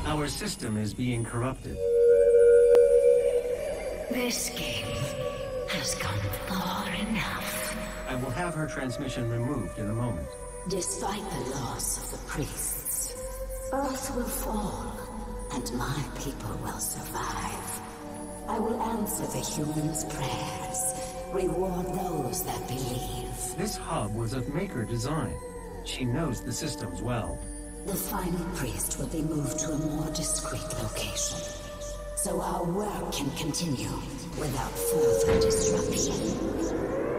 Our system is being corrupted. This game has gone far enough. I will have her transmission removed in a moment. Despite the loss of the priests, Earth will fall, and my people will survive. I will answer the humans' prayers, reward those that believe. This hub was of Maker design. She knows the systems well. The final priest will be moved to a more discreet location, so our work can continue without further disruption.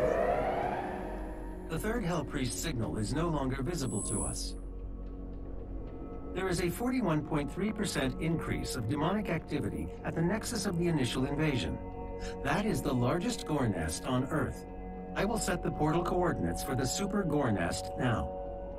The third Hell Priest signal is no longer visible to us. There is a 41.3% increase of demonic activity at the nexus of the initial invasion. That is the largest gore nest on Earth. I will set the portal coordinates for the super gore nest now.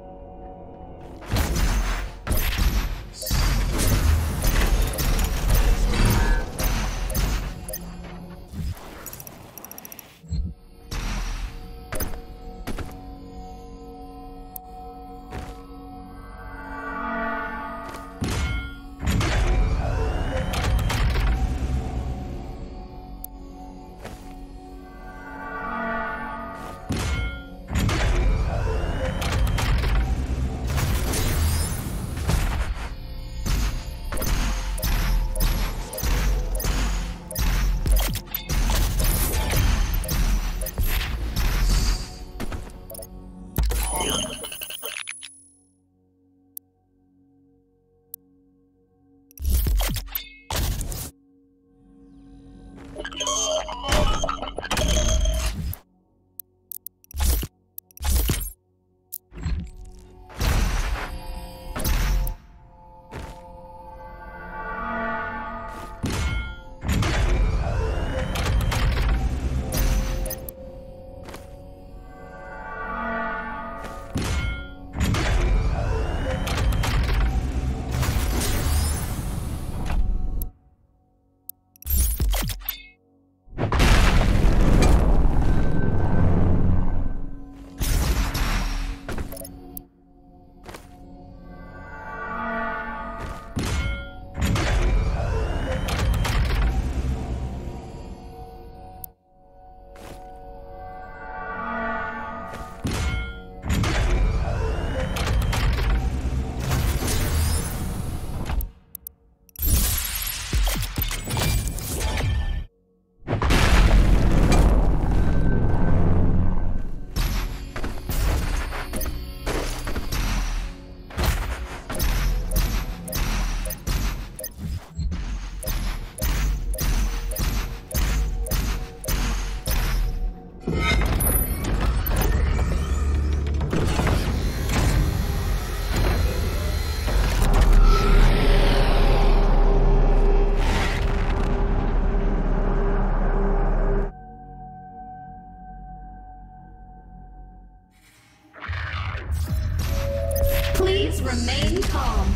Please remain calm.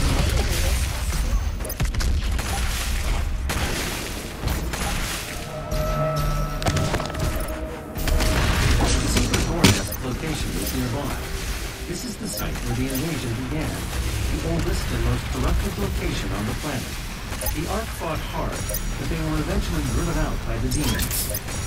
Secret door nest location is nearby. This is the site where the invasion began, the oldest and most corrupted location on the planet. The Ark fought hard, but they were eventually driven out by the demons.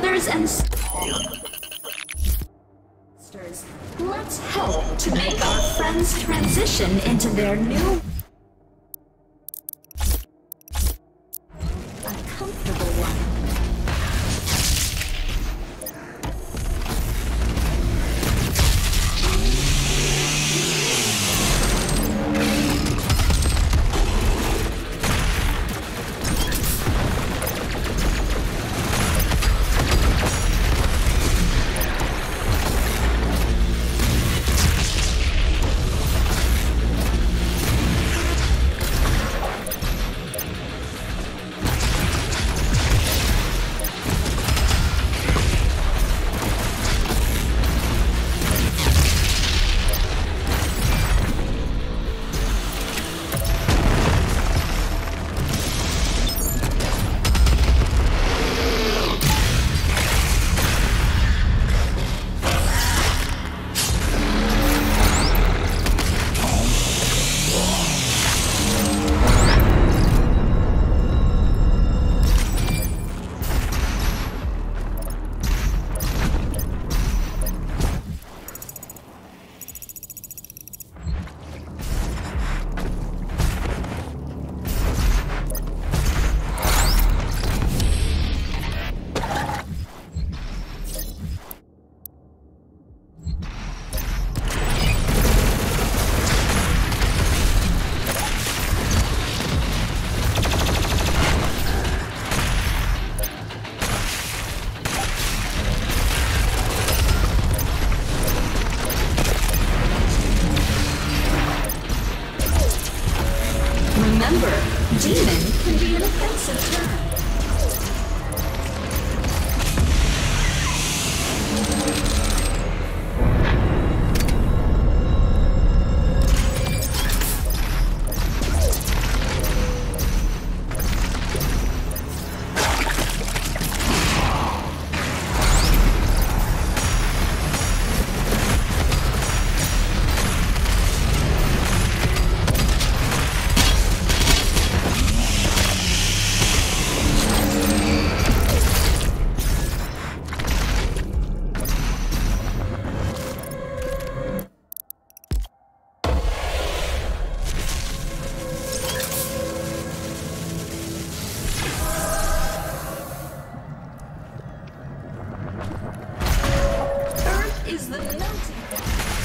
brothers and sisters, let's help to make our friends transition into their new, a comfortable one. Remember, demon can be an offensive term. Is the melting pot.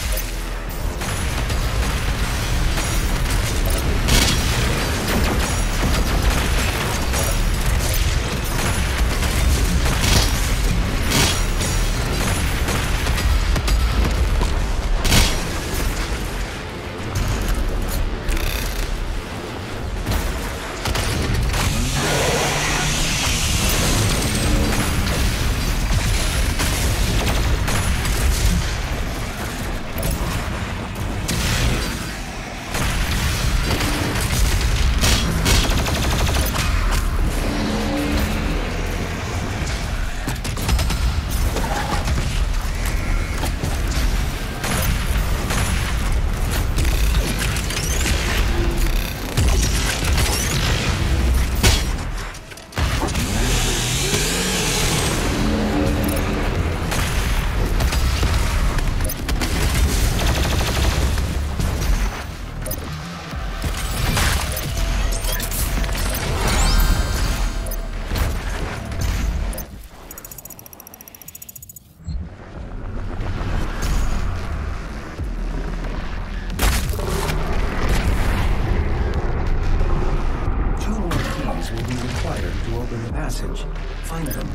Find them.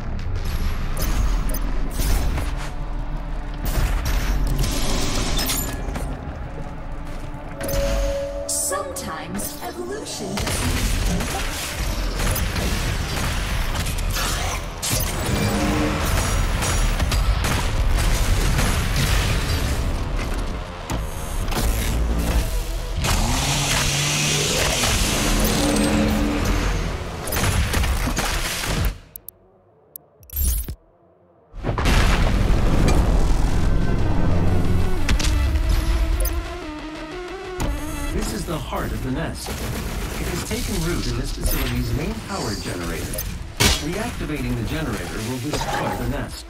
Sometimes evolution doesn't. This is the heart of the nest. It has taken root in this facility's main power generator. Reactivating the generator will destroy the nest.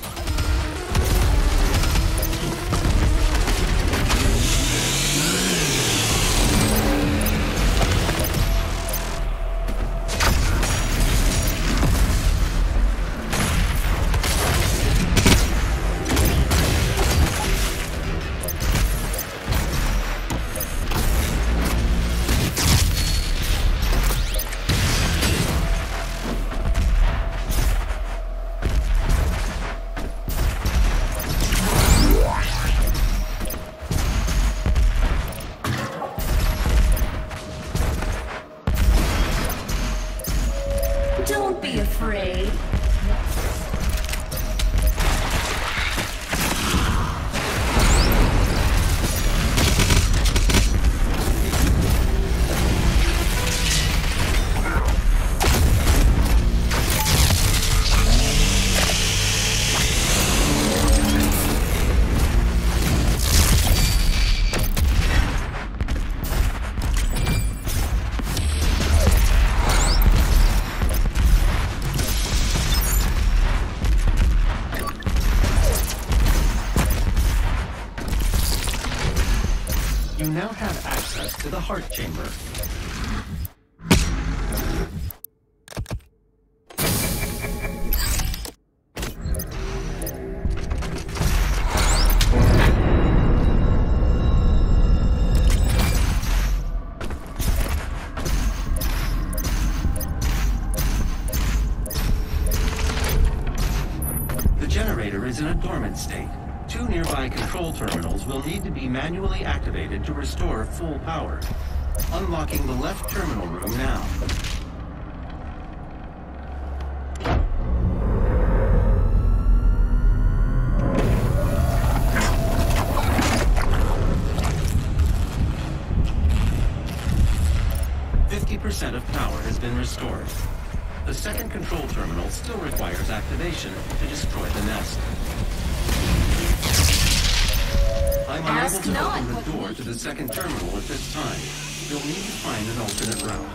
Don't be afraid. You now have access to the heart chamber. The generator is in a dormant state. 2 nearby control terminals will need to be manually activated to restore full power. Unlocking the left terminal room now. % of power has been restored. The second control terminal still requires activation to destroy the nest. I'm unable to open the door to the second terminal at this time. You'll need to find an alternate route.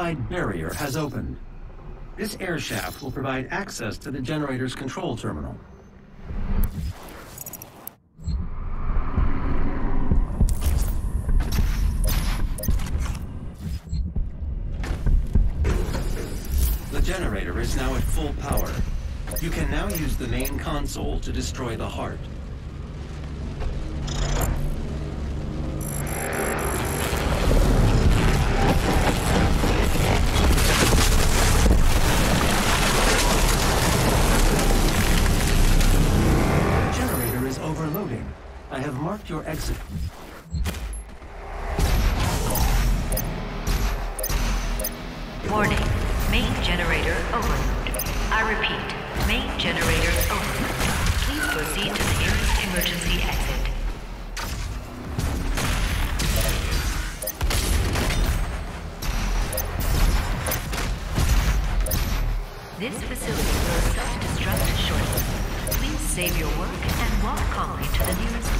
fortified barrier has opened. This air shaft will provide access to the generator's control terminal. The generator is now at full power. You can now use the main console to destroy the heart. I have marked your exit. Warning, main generator overload. I repeat, main generator overload. Please proceed to the nearest emergency exit. This facility will self-destruct shortly. Please save your work and walk calmly to the nearest